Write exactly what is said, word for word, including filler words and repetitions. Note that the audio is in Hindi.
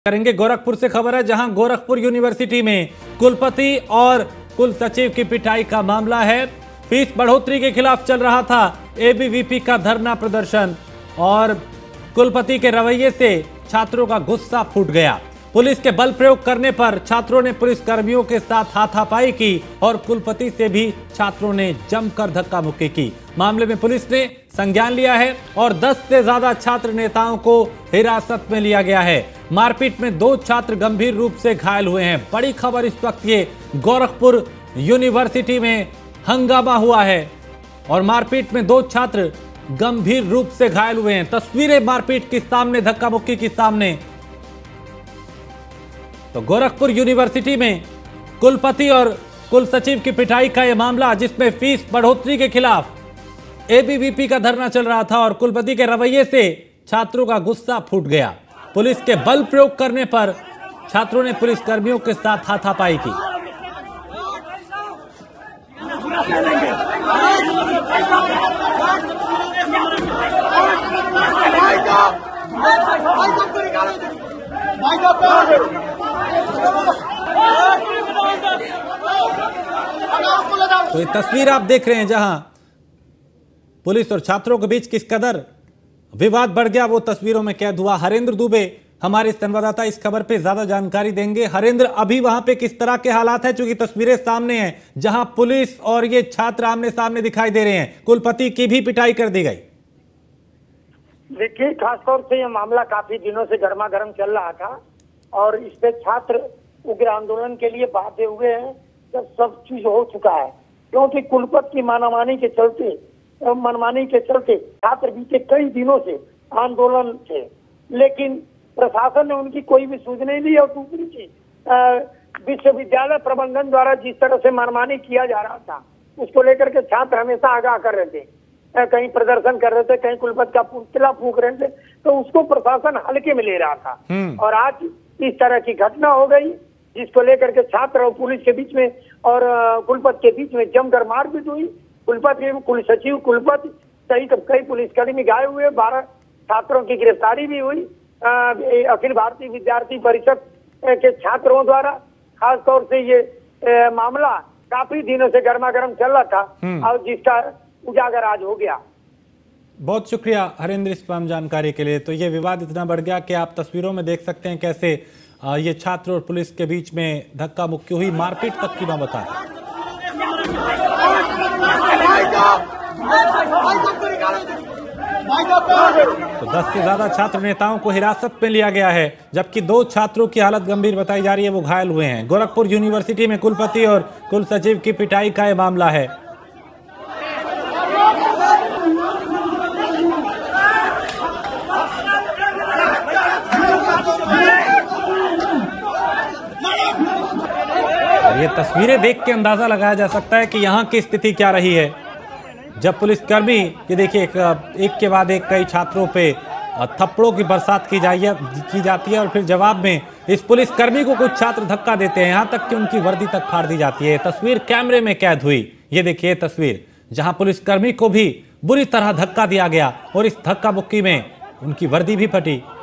करेंगे। गोरखपुर से खबर है, जहां गोरखपुर यूनिवर्सिटी में कुलपति और कुल सचिव की पिटाई का मामला है। फीस बढ़ोतरी के खिलाफ चल रहा था एबीवीपी का धरना प्रदर्शन और कुलपति के रवैये से छात्रों का गुस्सा फूट गया। पुलिस के बल प्रयोग करने पर छात्रों ने पुलिस कर्मियों के साथ हाथापाई की और कुलपति से भी छात्रों ने जमकर धक्का मुक्की की। मामले में पुलिस ने संज्ञान लिया है और दस से ज्यादा छात्र नेताओं को हिरासत में लिया गया है। मारपीट में दो छात्र गंभीर रूप से घायल हुए हैं। बड़ी खबर इस वक्त ये गोरखपुर यूनिवर्सिटी में हंगामा हुआ है और मारपीट में दो छात्र गंभीर रूप से घायल हुए हैं। तस्वीरें मारपीट के सामने, धक्का मुक्की के सामने। तो गोरखपुर यूनिवर्सिटी में कुलपति और कुल सचिव की पिटाई का यह मामला, जिसमें फीस बढ़ोतरी के खिलाफ एबीवीपी का धरना चल रहा था और कुलपति के रवैये से छात्रों का गुस्सा फूट गया। पुलिस के बल प्रयोग करने पर छात्रों ने पुलिस कर्मियों के साथ हाथापाई की। तो ये तस्वीर आप देख रहे हैं, जहां पुलिस और छात्रों के बीच किस कदर विवाद बढ़ गया, वो तस्वीरों में कैद हुआ। हरेंद्र दुबे हमारे संवाददाता इस खबर पे ज्यादा जानकारी देंगे। हरेंद्र, अभी वहां पे किस तरह के हालात हैं, चूंकि तस्वीरें सामने हैं जहां पुलिस और ये छात्र आमने सामने दिखाई दे रहे हैं। कुलपति की भी पिटाई कर दी गई। देखिए, खासतौर से यह मामला काफी दिनों से गर्मा गर्म चल रहा था और इस पे छात्र उग्र आंदोलन के लिए बाध्य हुए हैं जब सब चीज हो चुका है, क्योंकि कुलपति की मानामानी के चलते मनमानी के चलते छात्र बीते कई दिनों से आंदोलन थे, लेकिन प्रशासन ने उनकी कोई भी सूझ नहीं ली। और दूसरी चीज, विश्वविद्यालय प्रबंधन द्वारा जिस तरह से मनमानी किया जा रहा था, उसको लेकर के छात्र हमेशा आगाह कर रहे थे, कहीं प्रदर्शन कर रहे थे, कहीं कुलपति का पुतला फूंक रहे थे, तो उसको प्रशासन हल्के में ले रहा था। और आज इस तरह की घटना हो गई, जिसको लेकर के छात्र और पुलिस के बीच में और कुलपति के बीच में जमकर मारपीट हुई। कुलपति, कुल सचिव, कुलपति सहित कई पुलिसकर्मी घायल हुए। बारह छात्रों की गिरफ्तारी भी हुई। अखिल भारतीय विद्यार्थी परिषद के छात्रों द्वारा खास तौर से ये ए, मामला काफी दिनों से गर्मा गर्म चल रहा था और जिसका उजागर आज हो गया। बहुत शुक्रिया हरेंद्र इस तमाम जानकारी के लिए। तो ये विवाद इतना बढ़ गया कि आप तस्वीरों में देख सकते हैं कैसे ये छात्र और पुलिस के बीच में धक्का मुक्की हुई, मारपीट तक की नौबत आई। तो दस से ज्यादा छात्र नेताओं को हिरासत में लिया गया है, जबकि दो छात्रों की हालत गंभीर बताई जा रही है, वो घायल हुए हैं। गोरखपुर यूनिवर्सिटी में कुलपति और कुल सचिव की पिटाई का यह मामला है। ये तस्वीरें देख के अंदाजा लगाया जा सकता है कि यहाँ की स्थिति क्या रही है, जब पुलिसकर्मी, ये देखिए, एक, एक के बाद एक कई छात्रों पे थप्पड़ों की बरसात की जाइए की जाती है और फिर जवाब में इस पुलिसकर्मी को कुछ छात्र धक्का देते हैं, यहाँ तक कि उनकी वर्दी तक फाड़ दी जाती है। तस्वीर कैमरे में कैद हुई। ये देखिए तस्वीर, जहां पुलिसकर्मी को भी बुरी तरह धक्का दिया गया और इस धक्का मुक्की में उनकी वर्दी भी फटी।